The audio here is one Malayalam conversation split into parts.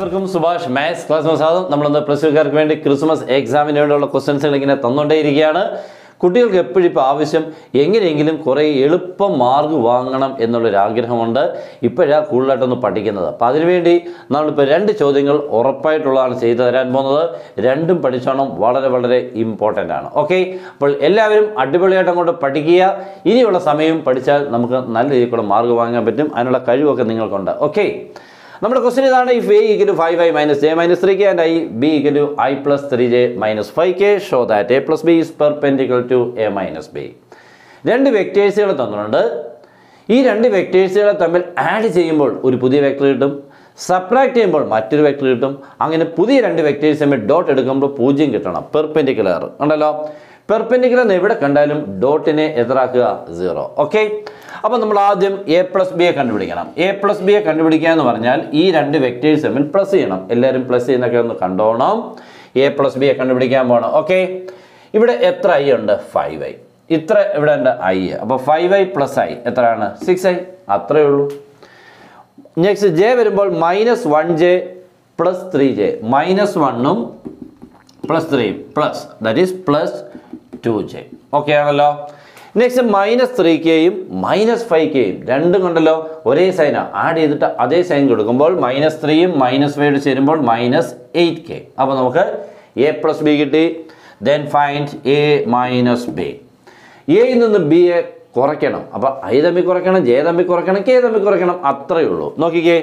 എല്ലാവർക്കും സുഭാഷ് മാത്സ് ക്ലാസ് സ്വാഗതം. നമ്മളിന്ന് പ്ലസ് ടുക്കാർക്ക് വേണ്ടി ക്രിസ്മസ് എക്സാമിന് വേണ്ടിയുള്ള ക്വസ്റ്റ്യൻസുകൾ ഇങ്ങനെ തന്നുകൊണ്ടേയിരിക്കുകയാണ്. കുട്ടികൾക്ക് എപ്പോഴും ഇപ്പോൾ ആവശ്യം എങ്ങനെയെങ്കിലും കുറേ എളുപ്പം മാർക്ക് വാങ്ങണം എന്നുള്ളൊരു ആഗ്രഹമുണ്ട്. ഇപ്പോഴാണ് കൂടുതലായിട്ടൊന്ന് പഠിക്കുന്നത്. അപ്പോൾ അതിനുവേണ്ടി നമ്മളിപ്പോൾ 2 ചോദ്യങ്ങൾ ഉറപ്പായിട്ടുള്ളതാണ് ചെയ്തു തരാൻ പോകുന്നത്. രണ്ടും പഠിച്ചോണം, വളരെ വളരെ ഇമ്പോർട്ടൻ്റ് ആണ്. ഓക്കെ, അപ്പോൾ എല്ലാവരും അടിപൊളിയായിട്ട് അങ്ങോട്ട് പഠിക്കുക. ഇനിയുള്ള സമയം പഠിച്ചാൽ നമുക്ക് നല്ല രീതിയിലുള്ള മാർക്ക് വാങ്ങാൻ പറ്റും. അതിനുള്ള കഴിവൊക്കെ നിങ്ങൾക്കുണ്ട്. ഓക്കെ, നമ്മുടെ ക്വസ്റ്റ്യൻ ഇതാണ്. If a equal to 5i minus j minus 3k and b equal to i plus 3j minus 5k, show that a plus b is perpendicular to a minus b. 2 വെക്ടേഴ്സുകൾ തന്നിട്ടുണ്ട്. ഈ 2 വെക്ടേഴ്സുകളെ തമ്മിൽ ആഡ് ചെയ്യുമ്പോൾ ഒരു പുതിയ വെക്ടർ കിട്ടും, സബ്ട്രാക്ട് ചെയ്യുമ്പോൾ മറ്റൊരു വെക്ടർ കിട്ടും. അങ്ങനെ പുതിയ 2 വെക്ടേഴ്സ് തമ്മിൽ ഡോട്ട് എടുക്കുമ്പോൾ 0 കിട്ടണം. പെർപെൻഡിക്കുലർ ഉണ്ടല്ലോ. പെർപെൻഡിക്കുലർ എവിടെ കണ്ടാലും ഡോട്ടിനെ എതിരാക്കുക 0. ഓക്കെ, അപ്പോൾ നമ്മൾ ആദ്യം എ പ്ലസ് ബിയെ കണ്ടുപിടിക്കണം. എ പ്ലസ് ബിയെ കണ്ടുപിടിക്കുക എന്ന് പറഞ്ഞാൽ ഈ 2 വെക്ടേഴ്സ് തമ്മിൽ പ്ലസ് ചെയ്യണം. എല്ലാവരും പ്ലസ് ചെയ്യുന്നൊക്കെ ഒന്ന് കണ്ടോണം. എ പ്ലസ് ബിയെ കണ്ടുപിടിക്കാൻ പോകണം. ഓക്കെ, ഇവിടെ എത്ര ഐ ഉണ്ട്? 5i. ഇത്ര ഇവിടെ ഉണ്ട് ഐ. അപ്പോൾ 5i പ്ലസ് ഐ എത്രയാണ്? 6i. അത്രയേ ഉള്ളൂ. നെക്സ്റ്റ് ജെ വരുമ്പോൾ -1j പ്ലസ് 3j. -1ഉം plus 3 plus that is plus 2j. Okay ആണല്ലോ. നെക്സ്റ്റ് -3kയും -5kയും രണ്ടും കണ്ടല്ലോ ഒരേ സൈനാണ്. ആഡ് ചെയ്തിട്ട് അതേ സൈൻ കൊടുക്കുമ്പോൾ -3യും -5 ചേരുമ്പോൾ -8k. അപ്പോൾ നമുക്ക് എ പ്ലസ് ബി കിട്ടി. Then find A minus B. എയിൽ നിന്ന് ബിയെ കുറയ്ക്കണം. അപ്പോൾ ഐ തമ്മിൽ കുറയ്ക്കണം, ജെ തമ്മിൽ കുറയ്ക്കണം, കെ തമ്മിൽ കുറയ്ക്കണം. അത്രയേ ഉള്ളൂ. നോക്കിക്കേ,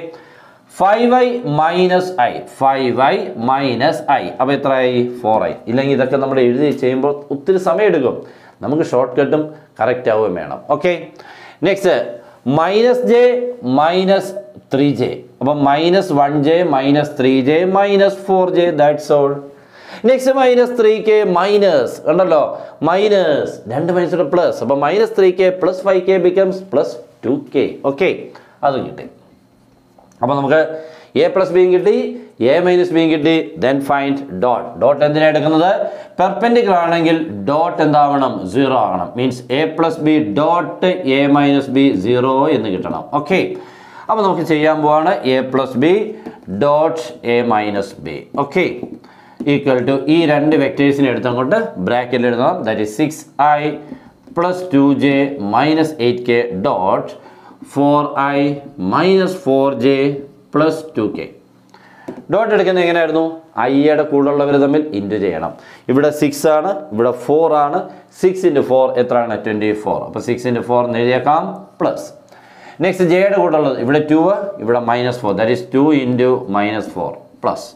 5i minus I, 5i minus I. അപ്പോൾ എത്രയായി? 4i. ഇല്ലെങ്കിൽ ഇതൊക്കെ നമ്മൾ എഴുതി ചെയ്യുമ്പോൾ ഒത്തിരി സമയം എടുക്കും. നമുക്ക് ഷോർട്ട് കട്ടും കറക്റ്റ് ആവുകയും വേണം. Okay, next -j minus 3j. അപ്പം -1j minus 3j minus 4j. That's all. Next -3k minus ഉണ്ടല്ലോ, മൈനസ് 2 മൈനസ് പ്ലസ്. അപ്പം -3k plus 5k becomes plus 2k. Okay, അത് കിട്ടി. അപ്പോൾ നമുക്ക് എ പ്ലസ് ബിയും കിട്ടി, എ മൈനസ് ബിയും കിട്ടി. Then find dot. ഡോട്ട് എന്തിനാണ് എടുക്കുന്നത്? പെർപെൻഡിക്കുലർ ആണെങ്കിൽ ഡോട്ട് എന്താവണം? 0 ആകണം. Means A plus B dot A minus B 0 എന്ന് കിട്ടണം. ഓക്കെ, അപ്പോൾ നമുക്ക് ചെയ്യാൻ പോവാണ് A plus B dot A minus B. Okay, equal to ഈ 2 വെക്ടേഴ്സിനെ എടുത്തങ്ങോട്ട് ബ്രാക്കറ്റിൽ എഴുതണം. That is 6i plus 2j minus 8k dot 4i minus 4j plus 2k. Dot എടുക്കുന്നത് എങ്ങനെയായിരുന്നു? ഐയുടെ കൂടുതലുള്ളവർ തമ്മിൽ ഇൻറ്റു ചെയ്യണം. ഇവിടെ 6 ആണ്, ഇവിടെ 4 ആണ്. 6 × 4 എത്രയാണ്? 24. അപ്പോൾ 6 × 4 എന്ന് എഴുതിയേക്കാം പ്ലസ്. നെക്സ്റ്റ് ജെയുടെ കൂടെയുള്ളത് ഇവിടെ 2, ഇവിടെ -4. ദാറ്റ് ഈസ് 2 × -4 പ്ലസ്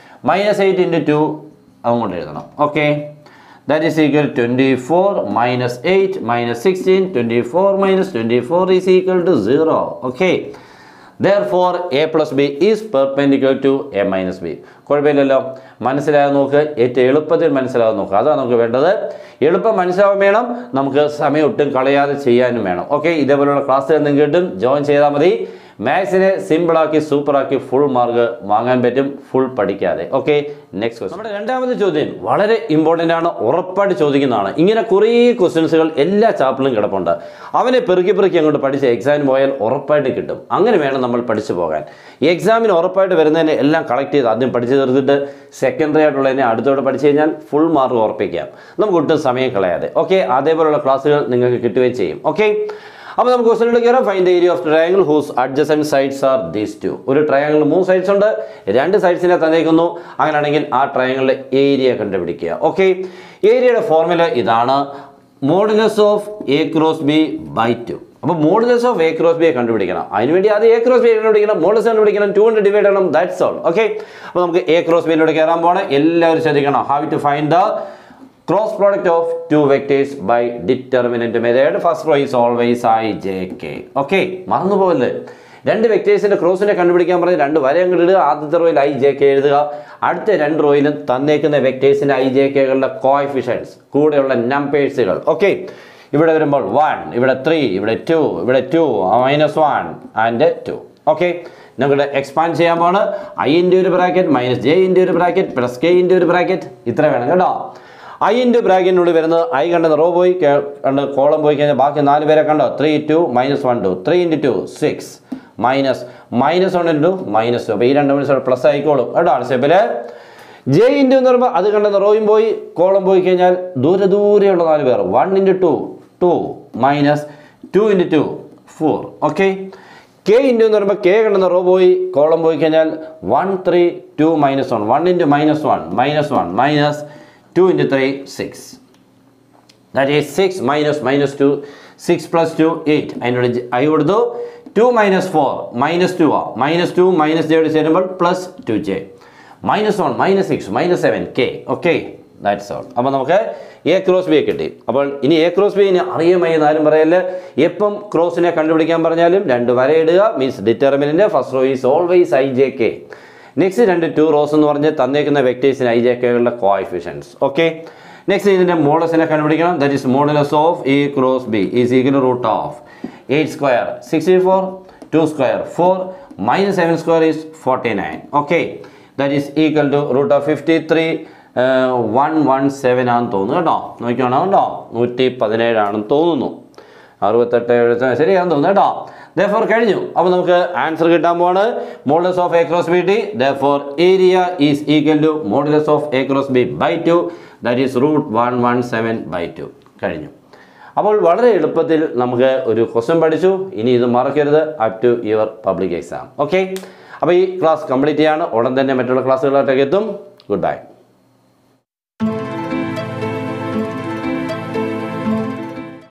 -8 × 2 അങ്ങോട്ട് എഴുതണം. Okay, that is equal to 24 minus 8 minus 16. 24 minus 24 is equal to 0. Okay, therefore a plus b is perpendicular to a minus b. കുഴപ്പമില്ലല്ലോ. മനസ്സിലാകാൻ നോക്ക്, ഏറ്റവും എളുപ്പത്തിൽ മനസ്സിലാകാൻ നോക്കുക. അതാണ് നമുക്ക് വേണ്ടത്. എളുപ്പം മനസ്സിലാവാൻ വേണം, നമുക്ക് സമയം ഒട്ടും കളയാതെ ചെയ്യാനും വേണം. ഓക്കെ, ഇതേപോലുള്ള ക്ലാസ്സുകൾ നിങ്ങൾക്ക് കിട്ടും. ജോയിൻ ചെയ്താൽ മതി. മാത്സിനെ സിമ്പിളാക്കി സൂപ്പറാക്കി ഫുൾ മാർക്ക് വാങ്ങാൻ പറ്റും, ഫുൾ പഠിക്കാതെ. Okay, next question. നമ്മുടെ രണ്ടാമത്തെ ചോദ്യം വളരെ ഇമ്പോർട്ടൻ്റ് ആണ്, ഉറപ്പായിട്ട് ചോദിക്കുന്നതാണ്. ഇങ്ങനെ കുറേ ക്വസ്റ്റ്യൻസുകൾ എല്ലാ ചാപ്റ്ററിലും കിടപ്പുണ്ട്. അവനെ പെറുക്കി അങ്ങോട്ട് പഠിച്ച് എക്സാമിന് പോയാൽ ഉറപ്പായിട്ട് കിട്ടും. അങ്ങനെ വേണം നമ്മൾ പഠിച്ചു പോകാൻ. ഈ എക്സാമിന് ഉറപ്പായിട്ട് വരുന്നതിനെ എല്ലാം കളക്ട് ചെയ്ത് ആദ്യം പഠിച്ചു തീർത്തിട്ട് സെക്കൻഡറി ആയിട്ടുള്ളതിനെ അടുത്തോടെ പഠിച്ചു കഴിഞ്ഞാൽ ഫുൾ മാർക്ക് ഉറപ്പിക്കാം, നമുക്ക് ഒട്ടും സമയം കളയാതെ. ഓക്കെ, അതേപോലുള്ള ക്ലാസ്സുകൾ നിങ്ങൾക്ക് കിട്ടുകയും ചെയ്യും. ഓക്കെ, അപ്പോൾ നമുക്ക് ക്വസ്റ്റ്യനിലേക്ക് കയറാം. Find the area of triangle whose adjacent sides are these 2. ഒരു ട്രയാങ്കിൾ 3 സൈഡ്സ് ഉണ്ട്, 2 സൈഡ്സിനെ തന്നേക്കുന്നു. അങ്ങനെയാണെങ്കിൽ ആ ട്രയാങ്കിളിൻ്റെ ഏരിയ കണ്ടുപിടിക്കുക. ഓക്കെ, ഏരിയയുടെ ഫോർമുല ഇതാണ്, modulus of A cross B by 2. അപ്പോൾ മോഡുലസ് ഓഫ് എ ക്രോസ് ബിയെ കണ്ടുപിടിക്കണം. അതിനുവേണ്ടി അത് എ ക്രോസ് ബി കണ്ടുപിടിക്കണം, മോഡുലസ് കണ്ടുപിടിക്കണം, 2 കൊണ്ട് ഡിവൈഡ് ചെയ്യണം. That's all. ഓക്കെ, അപ്പോൾ നമുക്ക് എ ക്രോസ് ബിയിലൂടെ കയറാൻ പോകണം. എല്ലാവരും ശ്രദ്ധിക്കണം. How to find the cross product of 2 vectors by determinant method. First row is always I, J, K. Okay, മറന്നു പോകല്ലേ. 2 വെക്ടേഴ്സിന്റെ ക്രോസിനെ കണ്ടുപിടിക്കാൻ പറഞ്ഞ് 2 വര അങ്ങോട്ട് ഇടുക. ആദ്യത്തെ റോയിൽ I, J, K എഴുതുക. അടുത്ത 2 റോയിലും തന്നേക്കുന്ന വെക്ടേഴ്സിന്റെ I, J, Kകളുടെ കോഎഫിഷ്യൻസ് കൂടെയുള്ള നമ്പേഴ്സുകൾ. ഓക്കെ, ഇവിടെ വരുമ്പോൾ 1, ഇവിടെ 3, ഇവിടെ 2, ഇവിടെ 2, -1 ആൻഡ് 2. ഓക്കെ, നമുക്ക് എക്സ്പാൻഡ് ചെയ്യാൻ പോവാണ്. I × ഒരു ബ്രാക്കറ്റ് മൈനസ് ജെ × ഒരു ബ്രാക്കറ്റ് പ്ലസ് കെ × ഒരു ബ്രാക്കറ്റ്. ഇത്ര വേണം കേട്ടോ. I × ബ്രാക്കറ്റിനുള്ളിൽ വരുന്നത് I കണ്ടെന്ന് റോ പോയി കണ്ട് കോളം പോയി കഴിഞ്ഞാൽ ബാക്കി 4 പേരെ കണ്ടോ? 3 2 -1 2 3 × 2 6 -1 ഇൻറ്റു -2. അപ്പോൾ ഈ രണ്ട് മൈനസ് പ്ലസ് ആയിക്കോളും കേട്ടോ. സ്റ്റെപ്പിൽ ജെ ഇൻറ്റു എന്ന് പറയുമ്പോൾ അത് കണ്ടെന്ന റോയും പോയി കോളം പോയി കഴിഞ്ഞാൽ ദൂരെയുള്ള 4 പേർ 1 into 2 2 minus 2 into 2 4. Okay. K into എന്ന് പറയുമ്പോൾ കെ കണ്ടെന്ന റോ പോയി കോളം പോയി കഴിഞ്ഞാൽ 1 3 2 -1 1 into -1 -1 minus 2 into 3 6. That is 6 -2 6 + 2 8. അതിനോട് ഐ കൊടുത്തു 2 - 4 -2 -2 -j ചേരുമ്പോൾ +2j -1 -6 -7 k. Okay, that's all. അപ്പോൾ നമുക്ക് എ ക്രോസ് ബി കിട്ടി. അപ്പോൾ ഇനി എ ക്രോസ് ബി അറിയുമായി എന്നാലും പറയല്ലേ, എപ്പം ക്രോസിനെ കണ്ടുപിടിക്കാൻ പറഞ്ഞാലും 2 വര ഇടുക. Means determinant first row is always IJK. Next 2 rows എന്ന് പറഞ്ഞ് തന്നേക്കുന്ന വെക്ടേഴ്സിന് IJKകളുടെ കോഎഫിഷ്യൻസ്. ഓക്കെ. നെക്സ്റ്റ് ഇതിൻ്റെ മോഡസിനെ കണ്ടുപിടിക്കണം. That is modulus of A cross B is equal to root of 8 square 64 2 square 4 -7 square is 49. Okay, that is equal to root of 53 117 ആണെന്ന് തോന്നുന്നു കേട്ടോ. നോക്കിയാണോ കേട്ടോ, 117 ആണെന്ന് തോന്നുന്നു. 68 ശരിയാണെന്ന് തോന്നുന്നു കേട്ടോ. Therefore കഴിഞ്ഞു. അപ്പോൾ നമുക്ക് ആൻസർ കിട്ടാൻ പോവാണ്. Modulus of A cross B ടി. Therefore area is equal to modulus of A cross B by 2. That is √117/2. കഴിഞ്ഞു. അപ്പോൾ വളരെ എളുപ്പത്തിൽ നമുക്ക് ഒരു ക്വസ്റ്റ്യൻ പഠിച്ചു. ഇനി ഇത് മറക്കരുത് up to your public exam. Okay, അപ്പോൾ ഈ ക്ലാസ് കംപ്ലീറ്റ് ചെയ്യാണ്. ഉടൻ തന്നെ മറ്റുള്ള ക്ലാസ്സുകളായിട്ടൊക്കെ എത്തും. Good bye.